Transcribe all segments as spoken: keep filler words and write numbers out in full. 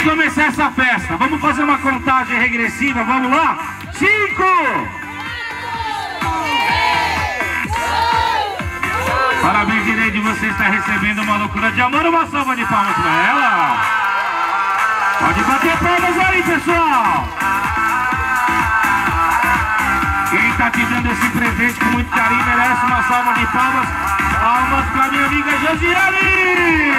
começar essa festa, vamos fazer uma contagem regressiva, vamos lá? Cinco! Parabéns, Ireide, você está recebendo uma loucura de amor. Uma salva de palmas para ela. Pode bater palmas aí, pessoal. Quem está te dando esse presente com muito carinho merece uma salva de palmas. Palmas para minha amiga Josiane.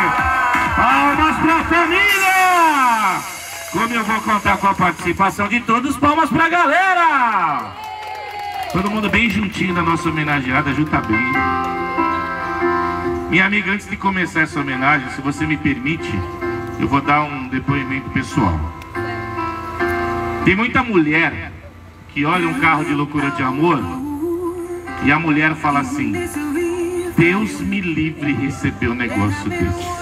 Palmas para a família. Como eu vou contar com a participação de todos, palmas para a galera. Todo mundo bem juntinho na nossa homenageada, junta bem. Minha amiga, antes de começar essa homenagem, se você me permite, eu vou dar um depoimento pessoal. Tem muita mulher que olha um carro de loucura de amor e a mulher fala assim: Deus me livre receber um negócio desse.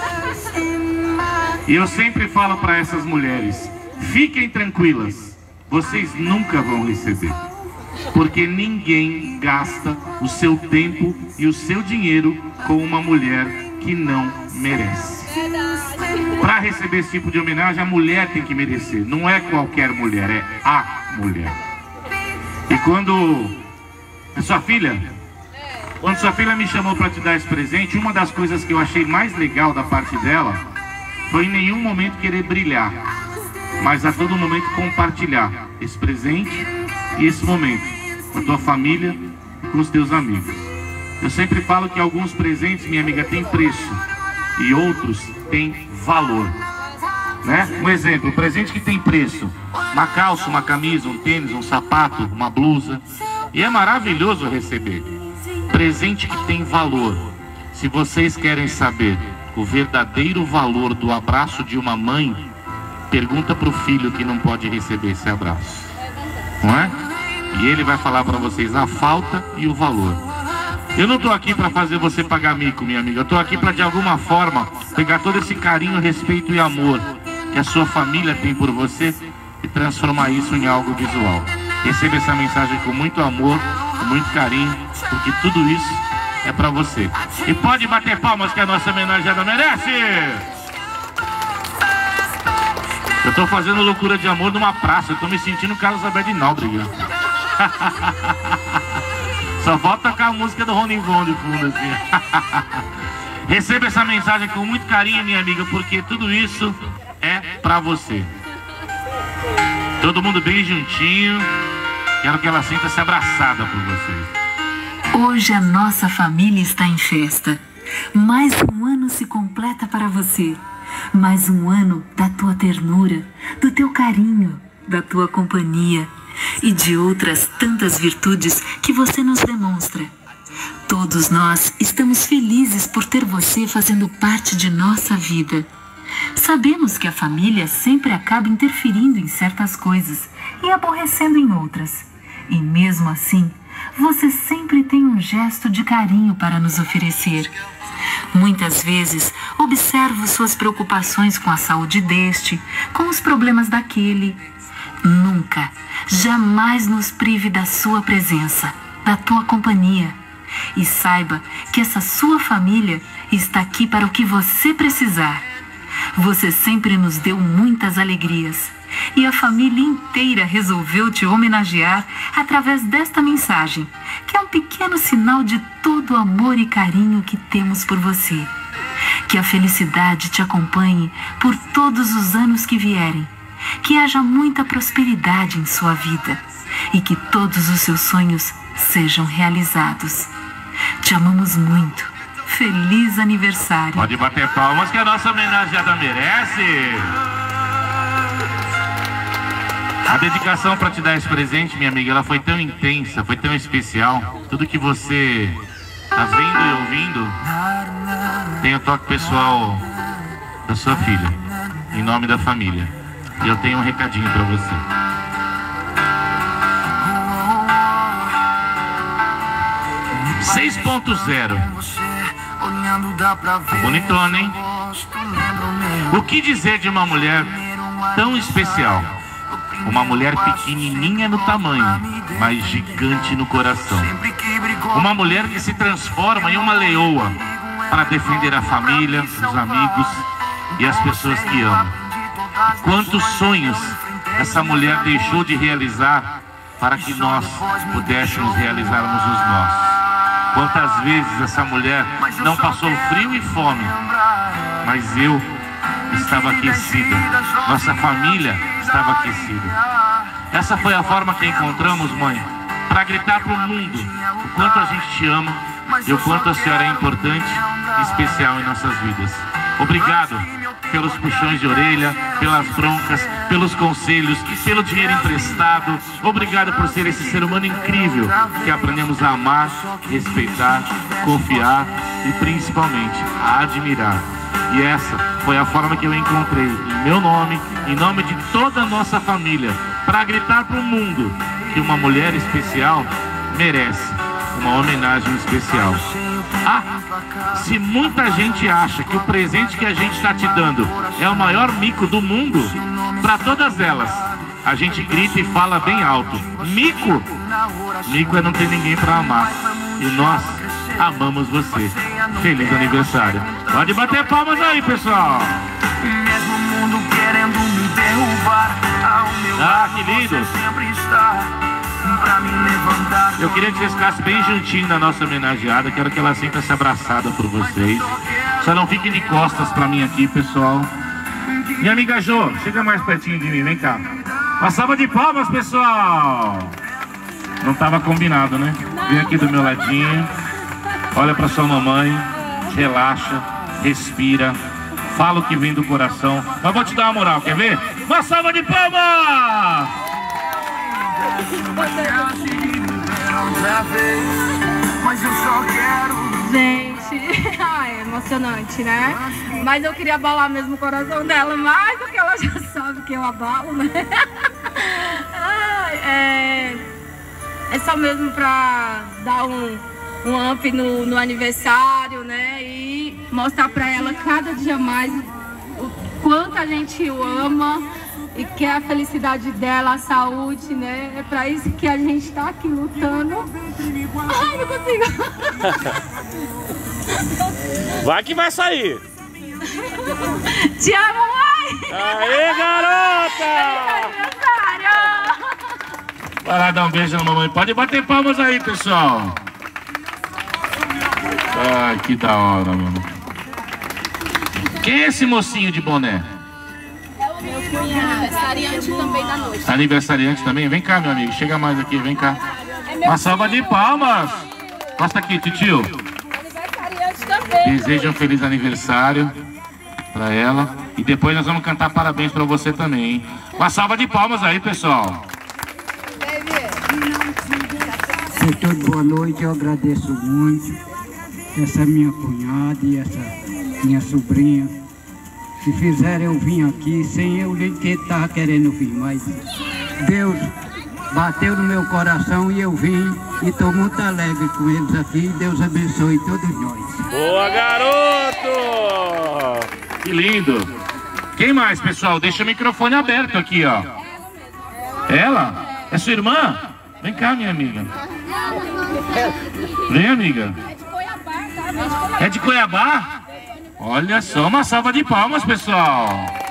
E eu sempre falo para essas mulheres: fiquem tranquilas, vocês nunca vão receber. Porque ninguém gasta o seu tempo e o seu dinheiro com uma mulher que não merece. Para receber esse tipo de homenagem, a mulher tem que merecer. Não é qualquer mulher, é a mulher. E quando a sua filha, quando sua filha me chamou para te dar esse presente, uma das coisas que eu achei mais legal da parte dela foi em nenhum momento querer brilhar, mas a todo momento compartilhar esse presente e esse momento com a tua família e com os teus amigos. Eu sempre falo que alguns presentes, minha amiga, têm preço e outros têm valor, né? Um exemplo, um presente que tem preço: uma calça, uma camisa, um tênis, um sapato, uma blusa. E é maravilhoso receber. Presente que tem valor. Se vocês querem saber o verdadeiro valor do abraço de uma mãe, pergunta para o filho que não pode receber esse abraço, não é? E ele vai falar para vocês a falta e o valor. Eu não estou aqui para fazer você pagar mico, minha amiga. Eu estou aqui para, de alguma forma, pegar todo esse carinho, respeito e amor que a sua família tem por você e transformar isso em algo visual. Receba essa mensagem com muito amor, com muito carinho, porque tudo isso é para você. E pode bater palmas que a nossa homenageada merece! Eu estou fazendo loucura de amor numa praça. Eu estou me sentindo Carlos Alberto de Nóbrega. Só falta tocar a música do Rony Von de fundo assim. Receba essa mensagem com muito carinho, minha amiga, porque tudo isso é pra você. Todo mundo bem juntinho. Quero que ela sinta-se abraçada por vocês. Hoje a nossa família está em festa. Mais um ano se completa para você. Mais um ano da tua ternura, do teu carinho, da tua companhia e de outras tantas virtudes que você nos demonstra. Todos nós estamos felizes por ter você fazendo parte de nossa vida. Sabemos que a família sempre acaba interferindo em certas coisas e aborrecendo em outras. E mesmo assim, você sempre tem um gesto de carinho para nos oferecer. Muitas vezes, observo suas preocupações com a saúde deste, com os problemas daquele. Nunca, jamais nos prive da sua presença, da tua companhia. E saiba que essa sua família está aqui para o que você precisar. Você sempre nos deu muitas alegrias. E a família inteira resolveu te homenagear através desta mensagem, que é um pequeno sinal de todo o amor e carinho que temos por você. Que a felicidade te acompanhe por todos os anos que vierem. Que haja muita prosperidade em sua vida e que todos os seus sonhos sejam realizados. Te amamos muito. Feliz aniversário. Pode bater palmas que a nossa homenageada merece. A dedicação para te dar esse presente, minha amiga, ela foi tão intensa, foi tão especial. Tudo que você está vendo e ouvindo tem o toque pessoal da sua filha, em nome da família. E eu tenho um recadinho para você. seis ponto zero. Bonitona, hein? O que dizer de uma mulher tão especial? Uma mulher pequenininha no tamanho, mas gigante no coração. Uma mulher que se transforma em uma leoa para defender a família, os amigos e as pessoas que amam. Quantos sonhos essa mulher deixou de realizar para que nós pudéssemos realizarmos os nossos. Quantas vezes essa mulher não passou frio e fome, mas eu estava aquecida, nossa família estava aquecida. Essa foi a forma que encontramos, mãe, para gritar para o mundo o quanto a gente te ama e o quanto a senhora é importante e especial em nossas vidas. Obrigado pelos puxões de orelha, pelas broncas, pelos conselhos, pelo dinheiro emprestado. Obrigado por ser esse ser humano incrível que aprendemos a amar, respeitar, confiar e principalmente a admirar. E essa foi a forma que eu encontrei, em meu nome, em nome de toda a nossa família, para gritar para o mundo que uma mulher especial merece uma homenagem especial. Ah, se muita gente acha que o presente que a gente está te dando é o maior mico do mundo, para todas elas, a gente grita e fala bem alto: mico? Mico é não ter ninguém para amar. E nós amamos você. Feliz aniversário. Pode bater palmas aí, pessoal. Mesmo o mundo querendo me derrubar, ao meu Ah, que lindo. sempre está pra me levantar. Eu queria que vocês ficassem bem juntinho na nossa homenageada. Quero que ela sinta-se abraçada por vocês. Só não fiquem de costas pra mim aqui, pessoal. Minha amiga Jô, chega mais pertinho de mim, vem cá. Uma salva de palmas, pessoal. Não estava combinado, né? Vem aqui do meu ladinho. Olha pra sua mamãe. Relaxa, respira. Fala o que vem do coração. Mas vou te dar uma moral, quer ver? Uma salva de palmas! Mas eu só quero. Gente, ai, é emocionante, né? Mas eu queria abalar mesmo o coração dela, mais do que ela já sabe que eu abalo, né? Ai, é, é só mesmo pra dar um, um up no, no aniversário, né? E mostrar pra ela cada dia mais o quanto a gente o ama e quer a felicidade dela, a saúde, né? É pra isso que a gente tá aqui lutando. Ai, não consigo. Vai que vai sair. Te amo, mãe! Aê, garota! Vai lá dar um beijo na mamãe. Pode bater palmas aí, pessoal. Ai, que da hora, mano. Quem é esse mocinho de boné? Meu cunhado, aniversariante também da noite. Aniversariante também? Vem cá, meu amigo. Chega mais aqui, vem cá. Uma salva de palmas. Costa aqui, titio. Aniversariante também. Desejo um feliz aniversário pra ela. E depois nós vamos cantar parabéns pra você também, hein? Uma salva de palmas aí, pessoal. Senhor, boa noite, eu agradeço muito essa minha cunhada e essa minha sobrinha que fizeram eu vir aqui sem eu nem que estava querendo vir, mas Deus bateu no meu coração e eu vim e estou muito alegre com eles aqui. Deus abençoe todos nós. Boa, garoto! Que lindo. Quem mais, pessoal? Deixa o microfone aberto aqui, ó. Ela? É sua irmã? Vem cá, minha amiga. Vem, amiga. É de Cuiabá? Olha só, uma salva de palmas, pessoal.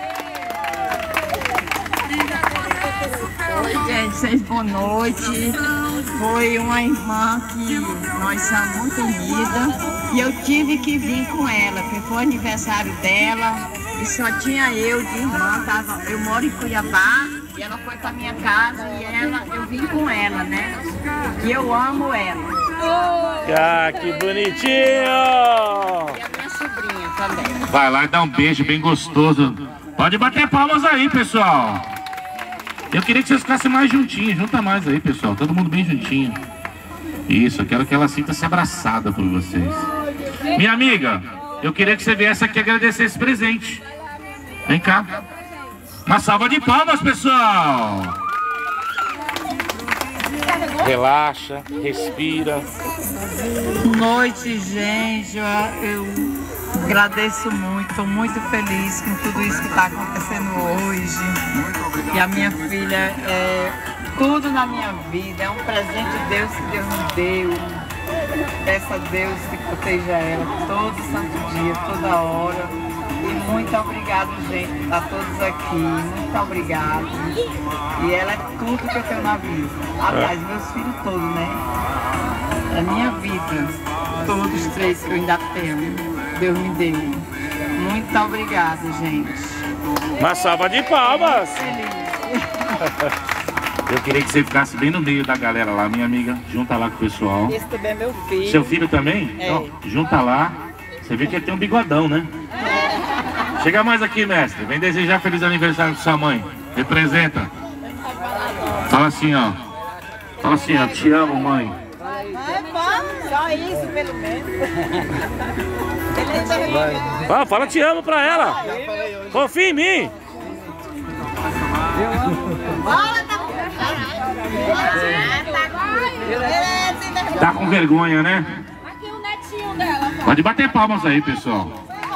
Oi, gente, vocês boa noite. Foi uma irmã que nós somos muito unidas e eu tive que vir com ela, porque foi o aniversário dela e só tinha eu de irmã. Tava, eu moro em Cuiabá e ela foi para minha casa e ela, eu vim com ela, né? E eu amo ela. Ah, que bonitinho! E a minha sobrinha também. Vai lá e dá um beijo bem gostoso. Pode bater palmas aí, pessoal. Eu queria que vocês ficassem mais juntinhos. Junta mais aí, pessoal. Todo mundo bem juntinho. Isso, eu quero que ela sinta-se abraçada por vocês. Minha amiga, eu queria que você viesse aqui agradecer esse presente. Vem cá. Uma salva de palmas, pessoal. Relaxa, respira. Boa noite, gente. Eu, eu agradeço muito, estou muito feliz com tudo isso que está acontecendo hoje. E a minha filha é tudo na minha vida, é um presente de Deus que Deus me deu. Peço a Deus que proteja ela todo santo dia, toda hora. E Muito obrigado, gente, a todos aqui. Muito obrigado. E ela é tudo que eu tenho na vida. Aliás, meus filhos todos, né? A minha vida, todos os três que eu ainda tenho, Deus me deu. Muito obrigada, gente. Uma salva de palmas. Feliz. Eu queria que você ficasse bem no meio da galera lá, minha amiga. Junta lá com o pessoal. Esse também é meu filho. Seu filho também? É. Então, junta lá. Você vê que ele tem um bigodão, né? Chega mais aqui, mestre. Vem desejar feliz aniversário pra sua mãe. Representa. Fala assim, ó. Fala assim, ó. Te amo, mãe. Só isso, pelo menos. Ah, fala te amo pra ela. Confia em mim. Tá com vergonha, né? Aqui o netinho dela. Pode bater palmas aí, pessoal.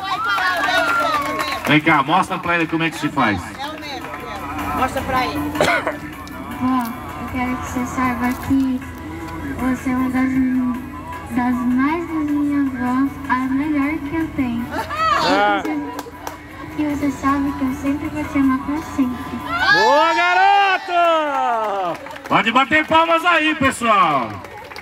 Vem cá, mostra pra ele como é que se faz. Mostra pra ele. Vó, eu quero que você saiba que você é uma das, das mais das minhas vós, a melhor que eu tenho. Ah. E, você, e você sabe que eu sempre vou te amar pra sempre. Boa, garoto! Pode bater palmas aí, pessoal.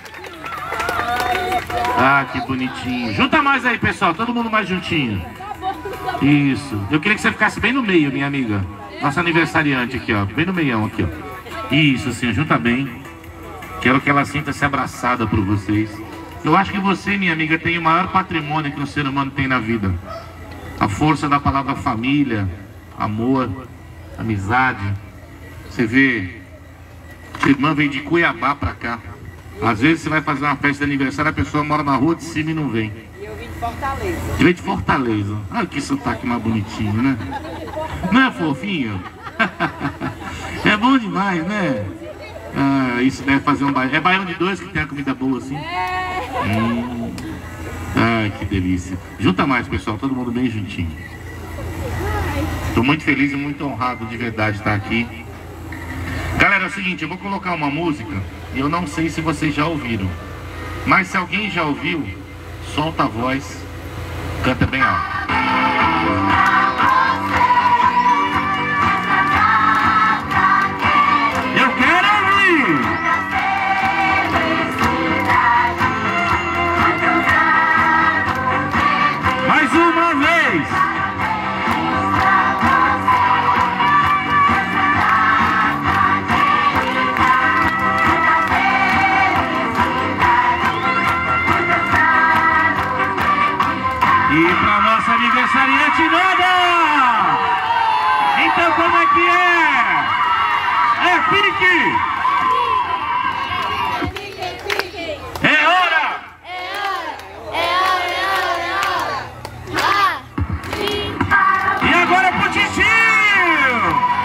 Ah, que bonitinho. Junta mais aí, pessoal. Todo mundo mais juntinho. Isso. Eu queria que você ficasse bem no meio, minha amiga. Nossa aniversariante aqui, ó. Bem no meião aqui, ó. Isso, assim, junta bem. Quero que ela sinta-se abraçada por vocês. Eu acho que você, minha amiga, tem o maior patrimônio que um ser humano tem na vida. A força da palavra família, amor, amizade. Você vê, sua irmã veio de Cuiabá pra cá. Às vezes você vai fazer uma festa de aniversário, a pessoa mora na rua de cima e não vem. E eu vim de Fortaleza. Veio de Fortaleza. Olha que sotaque mais bonitinho, né? Não é fofinho? É bom demais, né? Ah, isso deve fazer um baião. É baião de dois que tem a comida boa assim? Hum. Ai, que delícia. Junta mais, pessoal, todo mundo bem juntinho. Estou muito feliz e muito honrado de verdade estar aqui. Galera, é o seguinte, eu vou colocar uma música e eu não sei se vocês já ouviram. Mas se alguém já ouviu, solta a voz, canta bem alto. Eu quero ouvir! Mais uma vez! E pra nossa aniversariante nada! Então como é que é? É pique! É hora! E agora pro Titinho!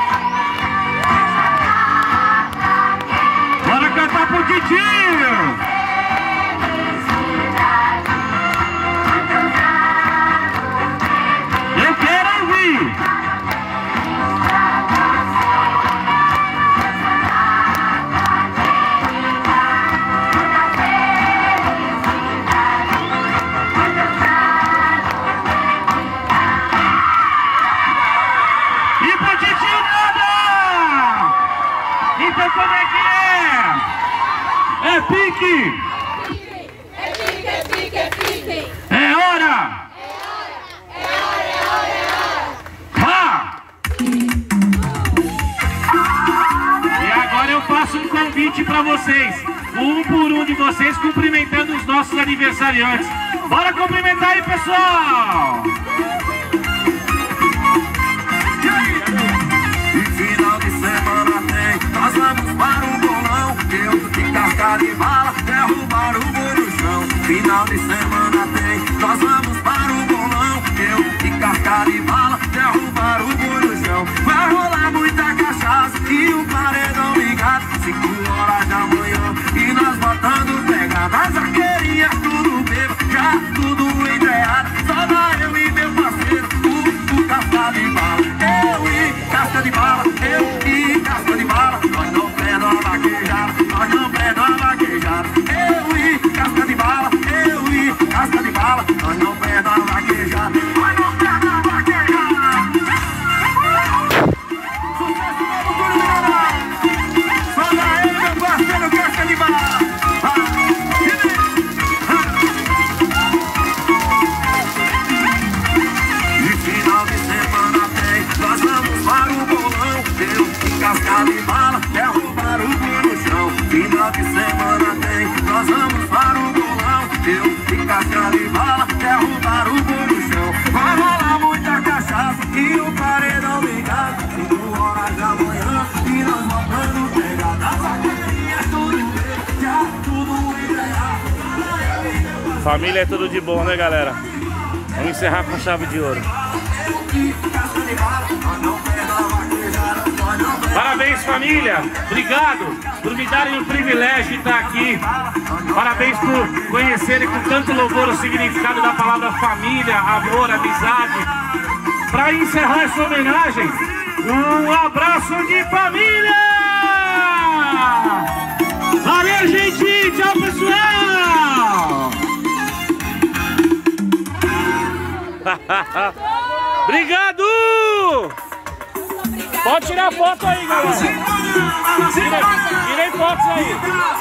Bora cantar pro Titinho! Eu quero ouvir! E pro Titinho nada! Então como é que é? É pique! É pique, é pique, é pique. É hora! Vá! E agora eu faço um convite para vocês, um por um de vocês, cumprimentando os nossos aniversariantes. Bora cumprimentar aí, pessoal! E final de semana tem, nós vamos para o bolão. Eu de casca de bala, derrubar o boi no chão. Final de semana tem, nós vamos para o bolão. Eu de casca de bala, derrubar o boi no chão. Vai rolar muita cachaça e um paredão ligado. Cinco horas da manhã e nós botando pegada. As arqueirinhas tudo bebo, já tudo entreado. Só dá eu e meu parceiro, o, o casca de bala. Eu e casca de bala, eu e casca de bala. Nós não perdemos a vaquejada, nós não perdemos a vaquejada. Eu e casca de bala, eu e casca de bala. Nós não perdemos a vaquejada, nós não perdemos a vaquejada. Família é tudo de bom, né, galera? Vamos encerrar com chave de ouro. Parabéns, família. Obrigado por me darem o privilégio de estar aqui. Parabéns por conhecerem com tanto louvor o significado da palavra família, amor, amizade. Para encerrar essa homenagem, um abraço de família! Valeu, gente! Tchau, pessoal! Obrigado! Pode tirar foto aí, galera. Tira, tirei fotos aí.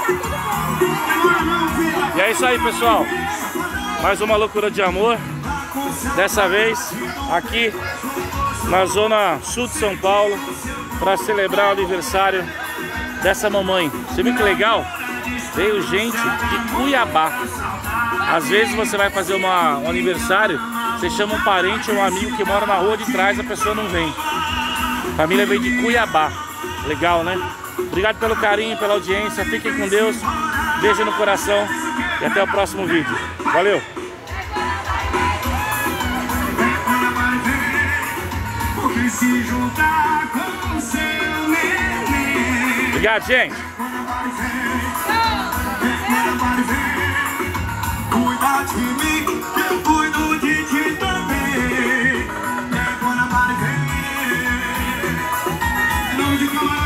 E é isso aí, pessoal. Mais uma loucura de amor. Dessa vez aqui na zona sul de São Paulo, para celebrar o aniversário dessa mamãe. Você viu que legal? Veio gente de Cuiabá. Às vezes você vai fazer uma, um aniversário, você chama um parente ou um amigo que mora na rua de trás, a pessoa não vem. A família veio de Cuiabá. Legal, né? Obrigado pelo carinho, pela audiência. Fiquem com Deus. Beijo no coração. E até o próximo vídeo. Valeu! Obrigado, gente! Cuida de mim, que eu cuido de ti também. É quando aparecer, não de